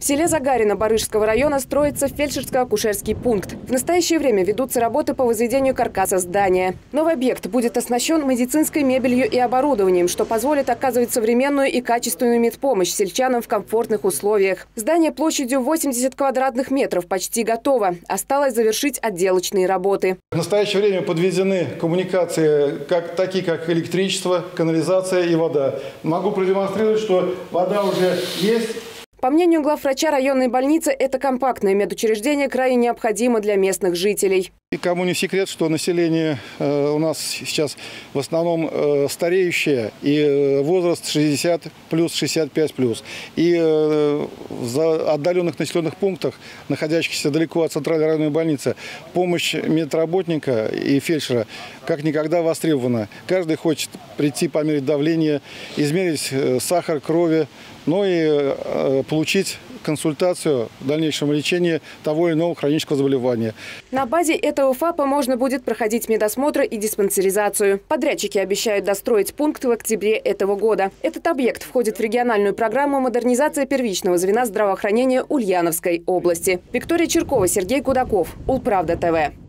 селе Загарино Барышского района строится фельдшерско-акушерский пункт. В настоящее время ведутся работы по возведению каркаса здания. Новый объект будет оснащен медицинской мебелью и оборудованием, что позволит оказывать современную и качественную медпомощь сельчанам в комфортных условиях. Здание площадью 80 квадратных метров почти готово. Осталось завершить отделочные работы. В настоящее время подведены коммуникации, такие как электричество, канализация и вода. Могу продемонстрировать, что вода уже есть. По мнению главврача районной больницы, это компактное медучреждение крайне необходимо для местных жителей. И кому не секрет, что население у нас сейчас в основном стареющее, и возраст 60 плюс, 65 плюс. И в отдаленных населенных пунктах, находящихся далеко от центральной районной больницы, помощь медработника и фельдшера как никогда востребована. Каждый хочет прийти померить давление, измерить сахар крови, но и получить консультацию в дальнейшем лечении того или иного хронического заболевания. На базе этого ФАПа можно будет проходить медосмотры и диспансеризацию. Подрядчики обещают достроить пункт в октябре этого года. Этот объект входит в региональную программу модернизации первичного звена здравоохранения Ульяновской области. Виктория Черкова, Сергей Кудаков. Улправда ТВ.